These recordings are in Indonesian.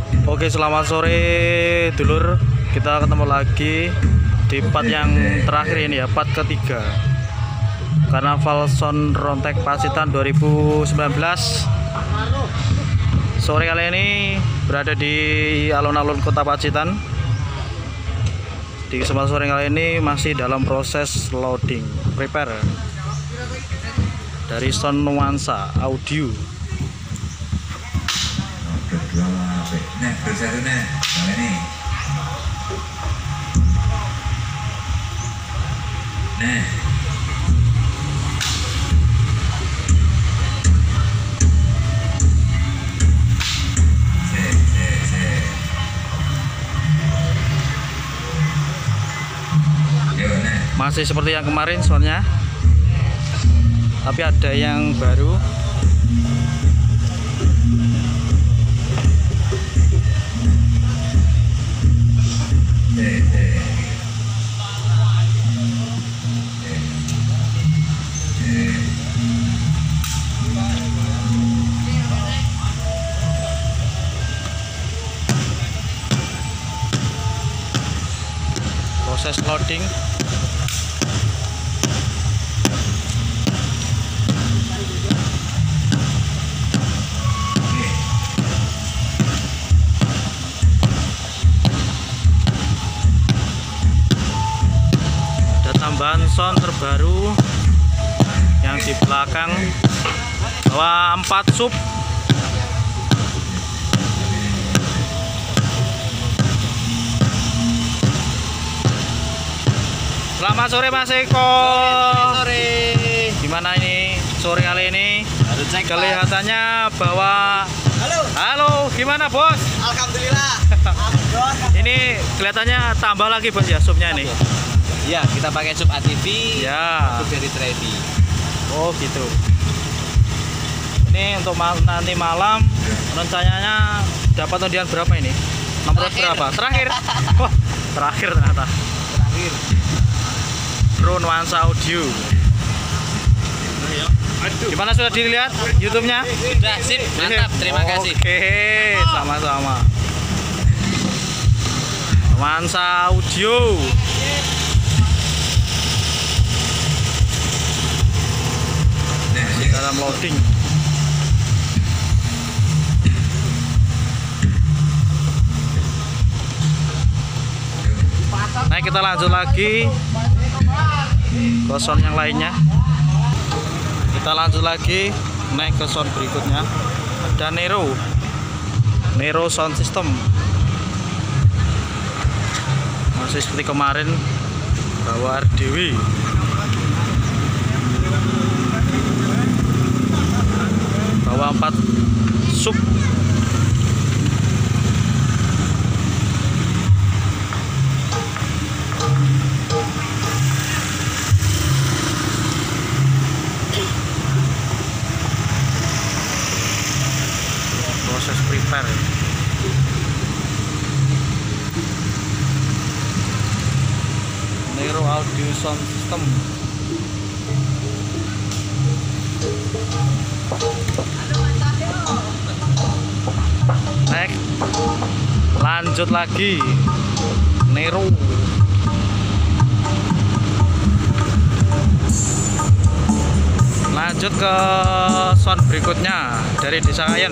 Oke, selamat sore dulur. Kita ketemu lagi di part yang terakhir ini ya, part ketiga. Karnaval Sound Rontek Pacitan 2019. Sore kali ini berada di alun-alun Kota Pacitan. Di kesempatan sore kali ini masih dalam proses loading, prepare dari sound nuansa audio. Nah, bersatu nah, kali ini. Nah. Masih seperti yang kemarin soundnya, tapi ada yang baru. Proses loading. Tambahan sound terbaru yang di belakang, bawa 4 sub. Selamat sore Mas Eko. Sore. Gimana ini sore kali ini? Cek, kelihatannya bawa. Halo, gimana bos? Alhamdulillah. Ini kelihatannya tambah lagi bos ya subnya ini. Ya, kita pakai sub ATV, ya. sub dari Tredi. Oh gitu. Ini untuk nanti malam rencananya dapat undian berapa ini? Nomor berapa? Terakhir. Wah, terakhir ternyata. Terakhir. Pro nuansa audio. Gimana, sudah dilihat YouTube-nya? Sudah, sip, mantap. Terima kasih. Oke, sama-sama. Nuansa audio. Dalam loading. Nah, kita lanjut lagi ke sound yang lainnya. Kita lanjut lagi naik ke sound berikutnya. Ada Nero sound system. Masih seperti kemarin, bawa RDW. Bawa 4 sub. Proses prepare. Nero audio sound system. Next, lanjut lagi Nero. Lanjut ke sound berikutnya dari Desa Kayen.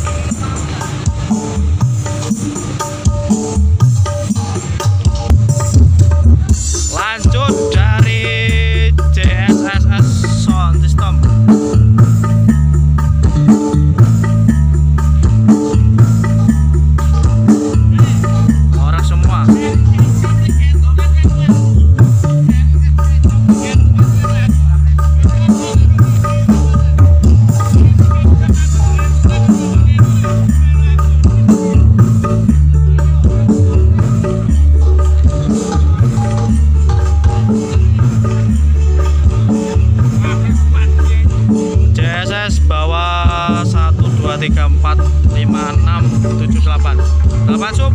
Lanjut dari JSSS Sound System. Orang semua. Bawah 1 2 3 4 5 6 7 8 sub.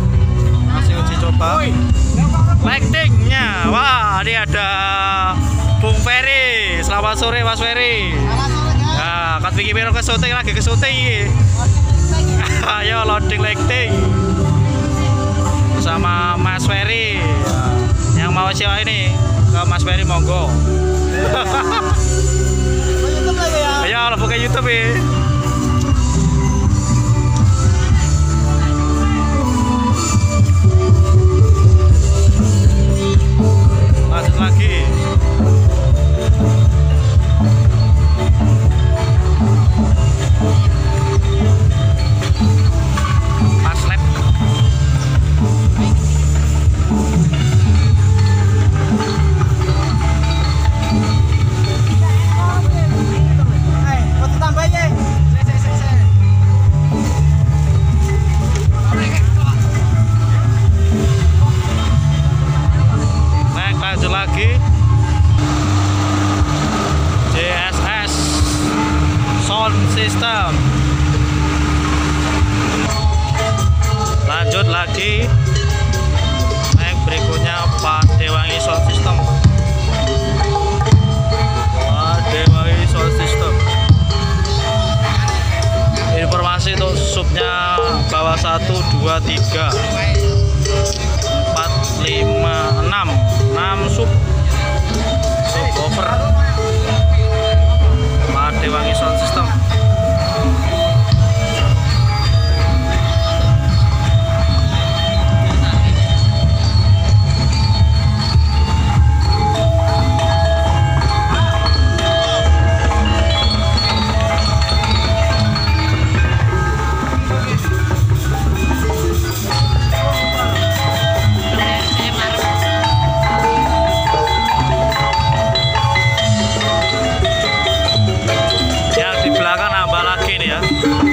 Masih uji coba lightingnya. Wah, ini ada Bung Ferry. Selamat sore Mas Ferry. Nah, kat iki piro ke syuting lagi ke syuting iki. Ayo loading lighting. Bersama Mas Ferry. Yang mau sewa ini ke Mas Ferry monggo. YouTube lagi ya. Ayo buka YouTube ya. Lanjut lagi. Pas lab. Foto tambahnya. Naik lanjut lagi. JSS Sound System. Lanjut lagi. Naik berikutnya Pak Dewangi Sound System. Pak Dewangi Sound System. Informasi untuk subnya bawah 1, 2, 3 4, 5, 6 sub over Pak Dewangi Sound System. Yang di belakang nambah lagi nih ya.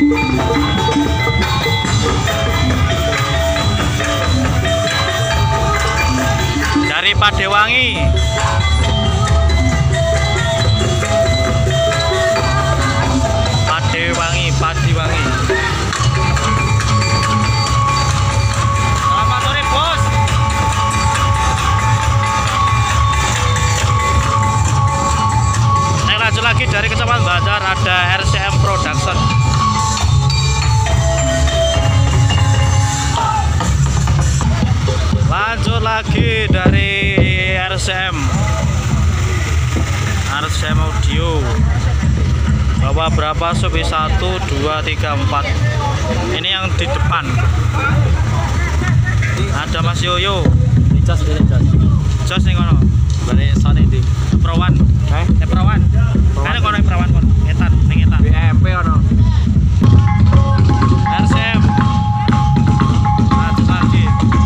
Dari Pak Dewangi. Pak Dewangi. Selamat sore bos. Naik lanjut lagi dari Kecamatan Banjar ada RCM Production. Lanjut lagi dari RCM Audio. Bawa berapa sub? 1, 2, 3, 4. Ini yang di depan. Ada Mas Yoyo. Jos ning kono. Balik Sony di Perawan. Perawan. Kan kono perawan kono. Etan ning etan. BMP ono. RCM. Lanjut lagi.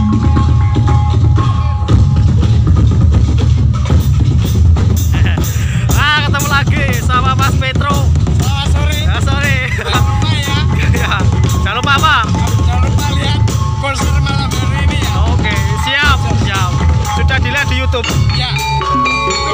Ketemu lagi sama Mas Petro. Selamat sore. Ya, sorry. Jangan lupa ya. Ya. Jangan lupa apa? Jangan lupa lihat konser malam hari ini ya. Oke, siap. Sudah dilihat di YouTube. Ya.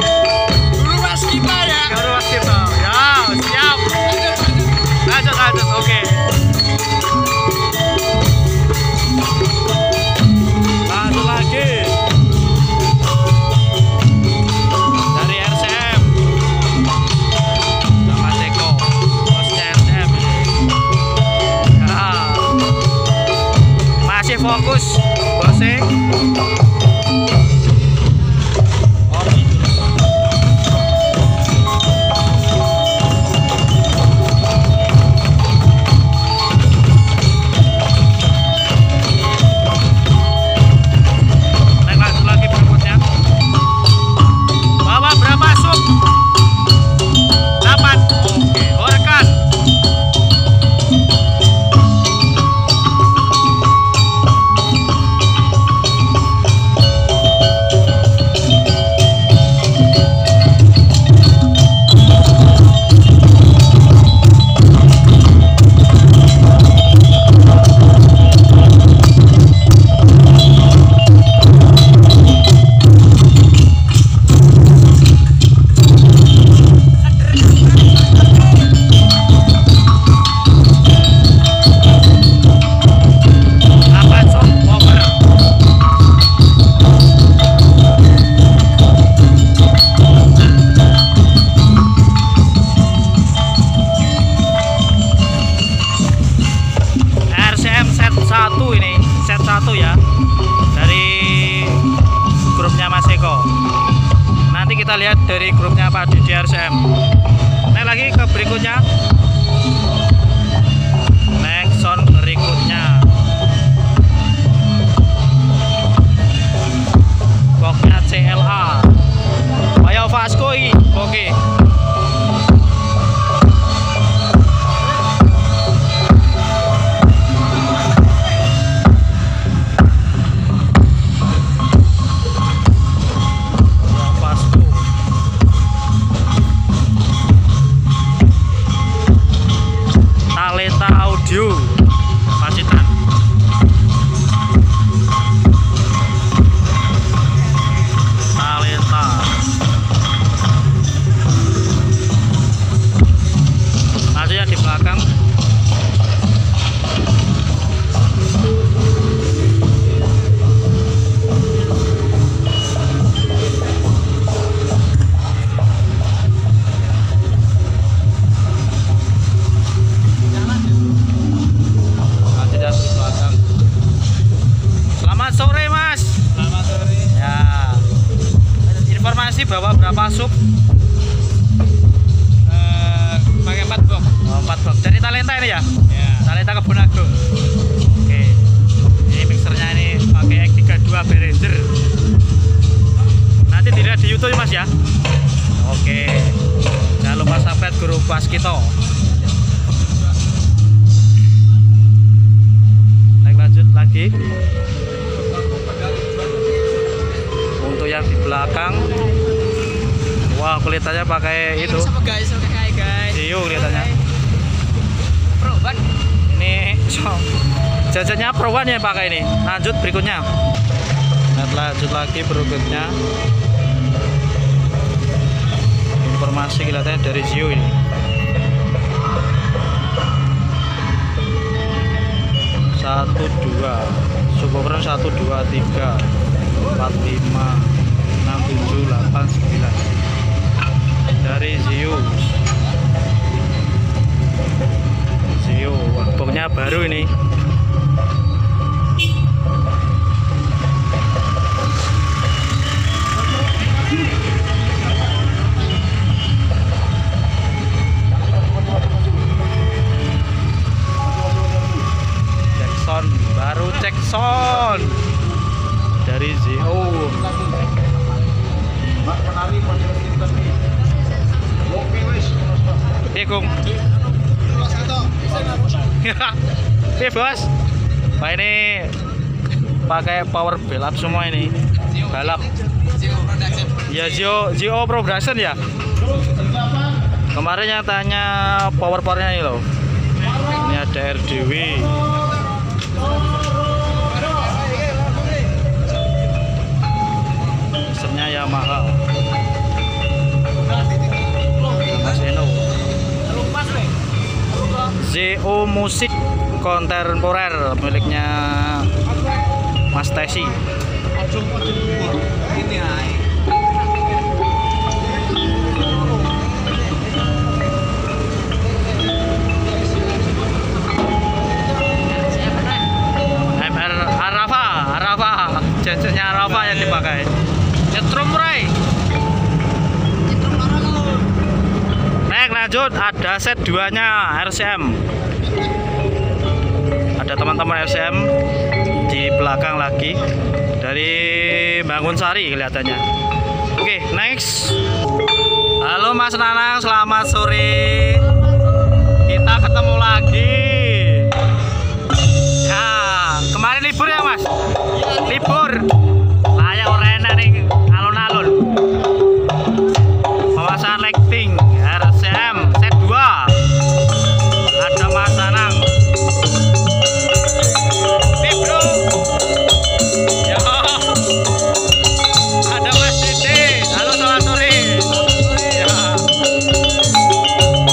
kita lihat dari grupnya Pak Didi RCM. Naik lagi ke berikutnya. Next sound berikutnya. Boxnya CLA. Ayo Vasco ini. Oke. Audio Pacitan. Talenta. Masih ya di belakang. Selamat sore Mas. Selamat sore. Ya. Informasi bahwa berapa sub? Pakai 4 box. Oh, 4 box. Dari Talenta ini ya? Ya. Talenta Kebun Agung. Oke. Ini mixernya ini pakai X32 Behringer. Nanti dilihat di YouTube Mas ya. Oke. Jangan lupa subscribe grup Waskito. Naik lanjut lagi. Untuk yang di belakang, wah kelihatannya pakai itu. Sama guys, oke guys. Dio kelihatannya. Pro ban. Ini jajannya Pro-One yang pakai ini. Lanjut berikutnya. Nah, lanjut lagi berikutnya. Informasi kelihatannya dari Zio ini. Satu dua, subwoofer 1 2 3 4 5 6 7 8 9 dari Zio. Boxnya baru ini. Jackson baru, Jackson dari Zio. Kung. Oke bos. Pak ini pakai power balap semua ini. Balap. Ya Zio Production ya. Kemarin yang tanya powernya ini loh. Ini ada RDW. Mesinnya Yamaha. Maseno. ZO Musik kontemporer miliknya Mas Tesi. MR Arafa, jajannya Arafa yang dipakai. Nyetrum Ray. Naik lanjut, ada set 2-nya RCM. Ada teman-teman RCM di belakang lagi dari Bangun Sari kelihatannya. Oke, next. Halo Mas Nanang, selamat sore. Kita ketemu lagi. Ya, kemarin libur ya Mas? Libur. Layak orena nih, alun-alun. Pemasangan lighting RCM set 2. Ada Mas Nanang. Nih bro. Yo. Ada Mas Dede. Halo selamat sore. Ya.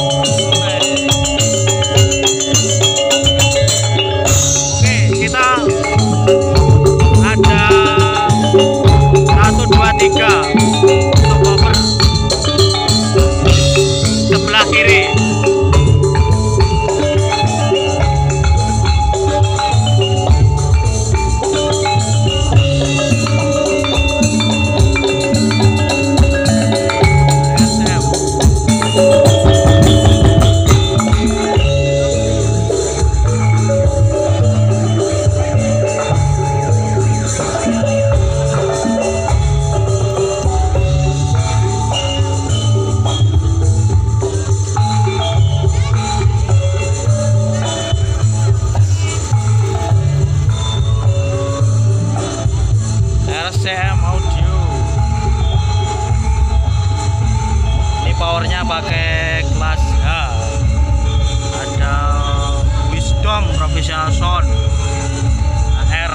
motornya pakai kelas H. Ada Wisdom Professional Sound AR.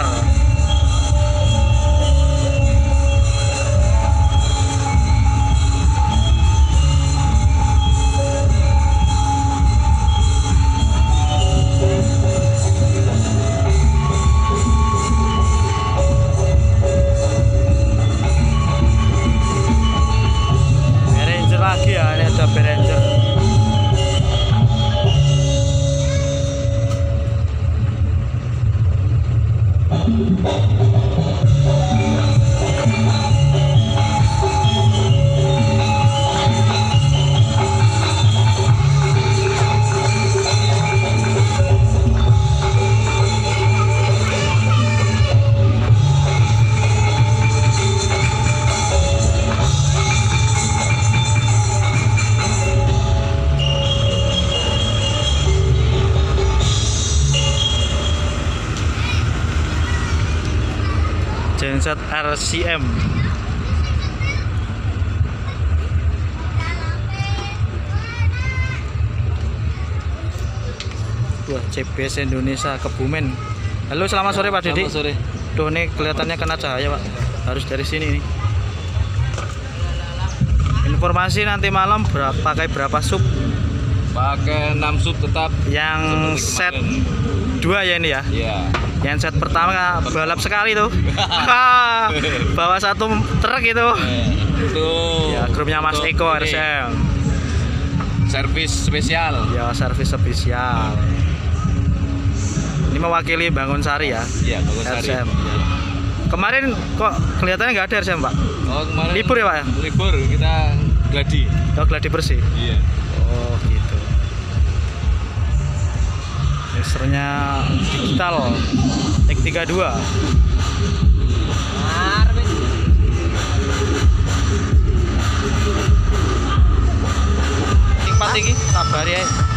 Ranger lagi ya, ini ada Ranger. Genset RCM. Wah, CBS Indonesia Kebumen. Halo, selamat sore Pak Didi. Selamat sore. Duh, ini kelihatannya kena cahaya Pak. Harus dari sini nih. Informasi nanti malam pakai berapa sub? Pakai 6 sub tetap. Yang Seperti set kemarin. 2 ya ini ya. Iya. Yang set pertama balap sekali tuh. Bawa satu truk itu. Itu. Ya, grupnya Mas untuk Eko ini, RCM. servis spesial. Ya, servis spesial. Ini mewakili Bangun Sari ya. Iya, Bagus Sari. RCM. Kemarin kok kelihatannya nggak ada RCM Pak? Oh, kemarin Libur ya Pak ya? Libur, kita gladi. Oh, gladi bersih. Iya. Oh gitu. Lasernya digital X32. Empat iki, sabar ya.